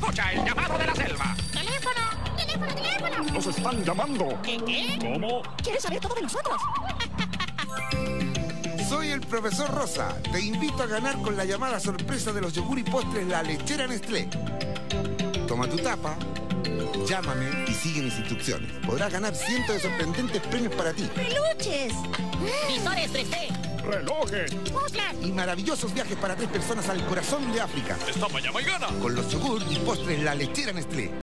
Escucha el llamado de la selva. ¡Teléfono! ¡Teléfono, teléfono! Nos están llamando. ¿Qué? ¿Cómo? ¿Quieres saber todo de nosotros? Soy el profesor Rosa. Te invito a ganar con la llamada sorpresa de los yogur y postres La Lechera Nestlé. Toma tu tapa, llámame y sigue mis instrucciones. Podrás ganar cientos de sorprendentes premios para ti. ¡Peluches! Visores 3D. Relojes. ¡Puzzles! Y maravillosos viajes para 3 personas al corazón de África. Esta mañana y gana. Con los yogur y postres La Lechera Nestlé.